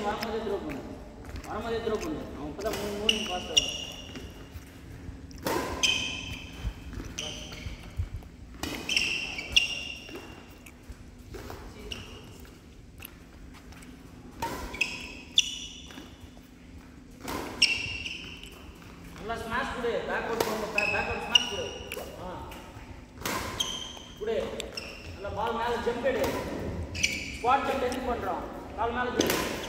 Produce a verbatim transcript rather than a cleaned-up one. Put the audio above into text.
வரும்போதே த்ரோ பண்ணு வரும்போதே த்ரோ பண்ணு அவன் இப்போ தான் மூணு மூணு பாஸ் வரும் நல்லா ஸ்மாஷ் கொடு பேக்வர்ட் போங்க பேக்வர்ட் ஸ்மாஷ் கொடு ஆ கொடு நல்லா பால் மேலே ஜம்ப் எடு ஸ்குவாட் ஜம்ப் எதுக்கு பண்ணுறோம் கால் மேலே ஜம்ப்